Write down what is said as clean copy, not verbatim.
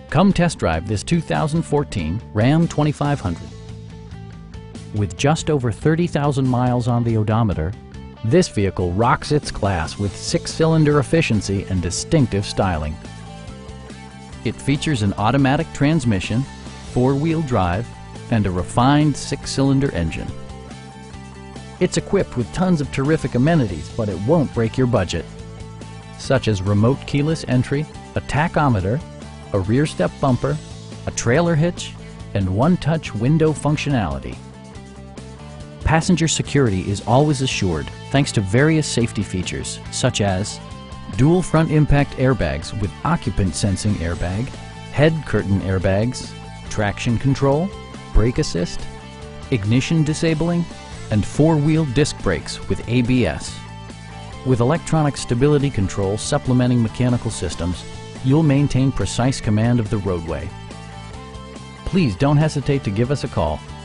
Come test drive this 2014 Ram 2500. With just over 30,000 miles on the odometer, this vehicle rocks its class with 6-cylinder efficiency and distinctive styling. It features an automatic transmission, 4-wheel drive, and a refined 6-cylinder engine. It's equipped with tons of terrific amenities, but it won't break your budget, such as remote keyless entry, a tachometer, a rear step bumper, a trailer hitch, and one-touch window functionality. Passenger security is always assured thanks to various safety features such as dual front impact airbags with occupant sensing airbag, head curtain airbags, traction control, brake assist, ignition disabling, and 4-wheel disc brakes with ABS. With electronic stability control supplementing mechanical systems, you'll maintain precise command of the roadway. Please don't hesitate to give us a call.